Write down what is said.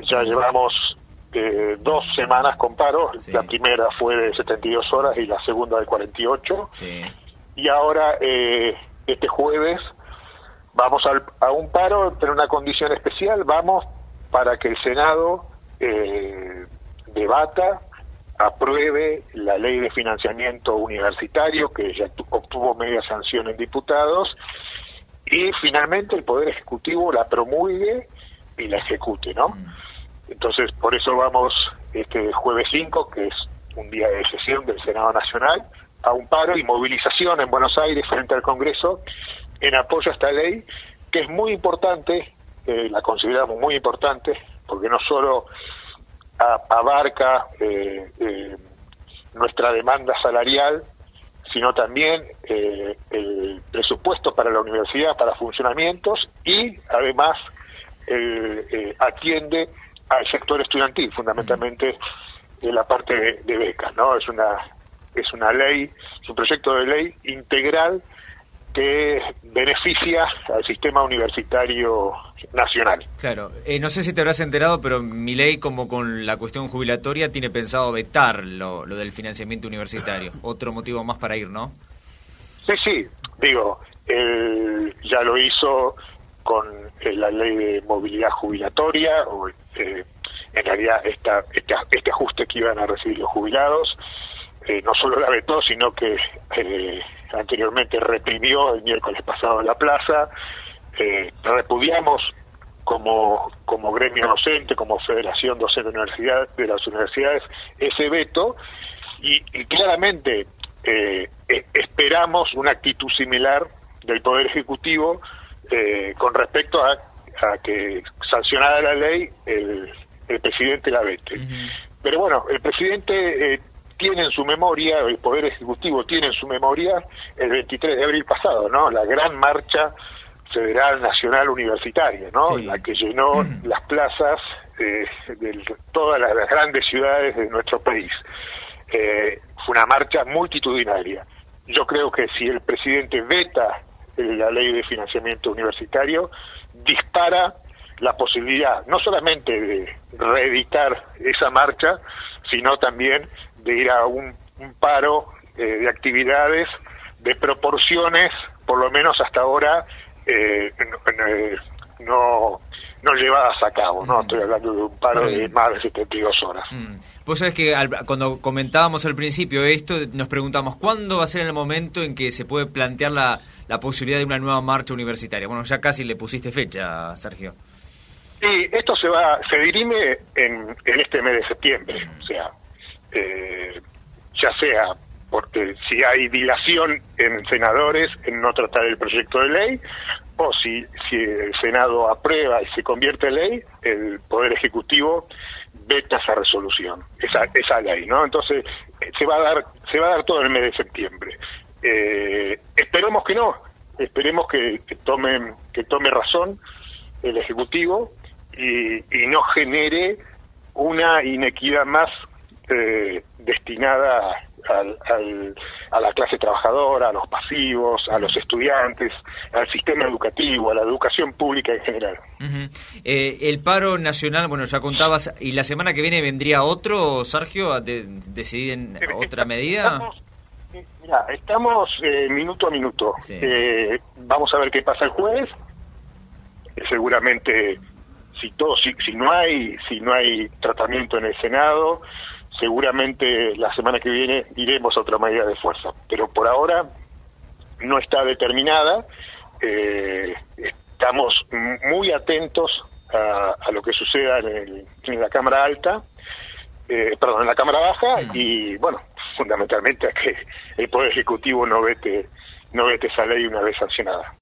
Ya llevamos 2 semanas con paro. Sí. La primera fue de 72 horas y la segunda de 48. Sí. Y ahora, este jueves, vamos a un paro, pero en una condición especial. Vamos para que el Senado debata, apruebe la ley de financiamiento universitario, que ya obtuvo media sanción en diputados, y finalmente el Poder Ejecutivo la promulgue y la ejecute, ¿no? Entonces, por eso vamos este jueves 5, que es un día de sesión del Senado Nacional, a un paro y movilización en Buenos Aires frente al Congreso en apoyo a esta ley, que es muy importante, la consideramos muy importante, porque no solo abarca nuestra demanda salarial, sino también el presupuesto para la universidad, para funcionamientos, y además atiende al sector estudiantil, fundamentalmente de la parte de becas, ¿no? Es una ley, es un proyecto de ley integral que beneficia al sistema universitario nacional. Claro, no sé si te habrás enterado, pero Milei, como con la cuestión jubilatoria, tiene pensado vetar lo del financiamiento universitario. Otro motivo más para ir, ¿no? Sí, digo, ya lo hizo con la ley de movilidad jubilatoria, o en realidad este ajuste que iban a recibir los jubilados, no solo la vetó, sino que anteriormente reprimió el miércoles pasado en la plaza. Repudiamos como gremio docente, como Federación Docente de las Universidades, ese veto, y claramente esperamos una actitud similar del Poder Ejecutivo con respecto a que, sancionada la ley, el presidente la vete. Pero bueno, el presidente tiene en su memoria, el Poder Ejecutivo tiene en su memoria el 23 de abril pasado, ¿no? La gran marcha federal, nacional, universitaria, ¿no? Sí. La que llenó las plazas de todas las grandes ciudades de nuestro país. Fue una marcha multitudinaria. Yo creo que si el presidente veta la ley de financiamiento universitario, dispara la posibilidad no solamente de reeditar esa marcha, sino también de ir a un paro de actividades de proporciones, por lo menos hasta ahora, no llevadas a cabo, ¿no? Estoy hablando de un paro de más de 72 horas. Vos sabés que cuando comentábamos al principio esto, nos preguntamos ¿cuándo va a ser el momento en que se puede plantear la posibilidad de una nueva marcha universitaria? Bueno, ya casi le pusiste fecha, Sergio. Sí, esto se dirime en este mes de septiembre, o sea, ya sea porque si hay dilación en senadores en no tratar el proyecto de ley, o si el Senado aprueba y se convierte en ley, el Poder Ejecutivo veta esa resolución, esa ley, ¿no? Entonces se va a dar todo el mes de septiembre. Esperemos que no, esperemos que tome razón el Ejecutivo y no genere una inequidad más destinada a la clase trabajadora, a los pasivos, a los estudiantes, al sistema educativo, a la educación pública en general. El paro nacional, bueno, ya contabas, ¿y la semana que viene vendría Sergio, a decidir en otra medida? Estamos minuto a minuto. Sí. Vamos a ver qué pasa el jueves. Seguramente, si no hay tratamiento en el Senado, seguramente la semana que viene iremos a otra medida de fuerza, pero por ahora no está determinada. Estamos muy atentos a lo que suceda en la Cámara Alta, en la Cámara Baja, y bueno, fundamentalmente a que el Poder Ejecutivo no vete esa ley una vez sancionada.